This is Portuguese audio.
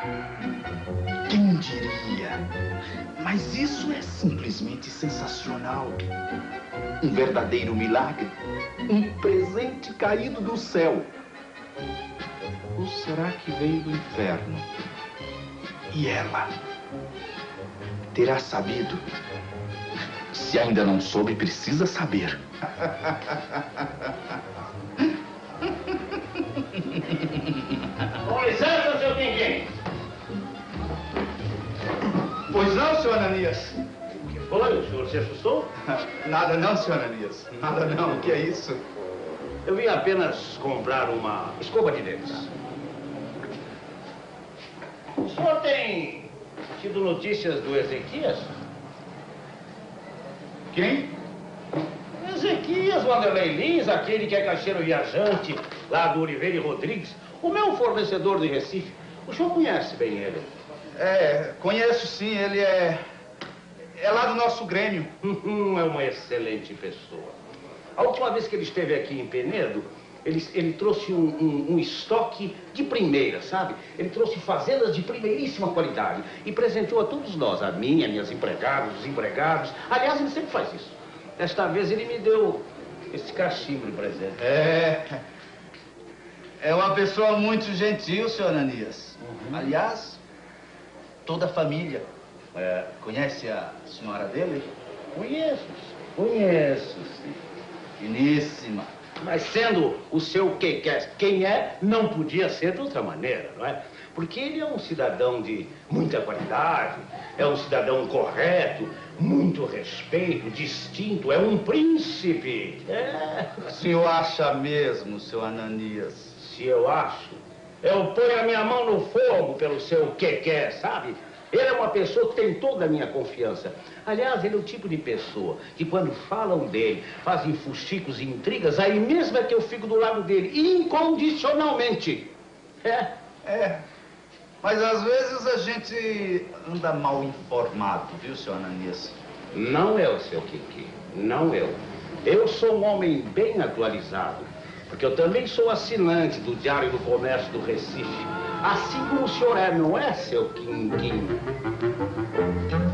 Quem diria? Mas isso é simplesmente sensacional. Um verdadeiro milagre. Um presente caído do céu. Ou será que veio do inferno? E ela? Terá sabido? Se ainda não soube, precisa saber. Com licença, seu Quinquim. Pois não, senhor Ananias? O que foi? O senhor se assustou? Nada não, senhor Ananias. Nada não. O que é isso? Eu vim apenas comprar uma escova de dentes. O senhor tem tido notícias do Ezequias? Quem? Ezequias Wanderlei Lins, aquele que é caixeiro viajante lá do Oliveira e Rodrigues, o meu fornecedor de Recife. O senhor conhece bem ele? É, conheço sim. Ele é lá do nosso Grêmio. É uma excelente pessoa. A última vez que ele esteve aqui em Penedo, ele trouxe um estoque de primeira, sabe? Ele trouxe fazendas de primeiríssima qualidade e presenteou a todos nós, a mim, a minhas empregadas, os empregados. Aliás, ele sempre faz isso. Desta vez ele me deu esse cachimbo de presente. É uma pessoa muito gentil, senhor Ananias. Aliás, toda a família. Conhece a senhora dele? Conheço, sim. Finíssima. Mas sendo o seu quem é, não podia ser de outra maneira, não é? Porque ele é um cidadão de muita qualidade, é um cidadão correto, muito respeito, distinto, é um príncipe. O senhor acha mesmo, seu Ananias? Se eu acho, eu ponho a minha mão no fogo pelo seu sabe? Ele é uma pessoa que tem toda a minha confiança. Aliás, ele é o tipo de pessoa que quando falam dele, fazem fuxicos e intrigas, aí mesmo é que eu fico do lado dele, incondicionalmente. Mas às vezes a gente anda mal informado, viu, senhor Ananias? Não eu, seu Kiki, não eu. Eu sou um homem bem atualizado, porque eu também sou assinante do Diário do Comércio do Recife. Assim como o senhor é, não é, seu Quinquim?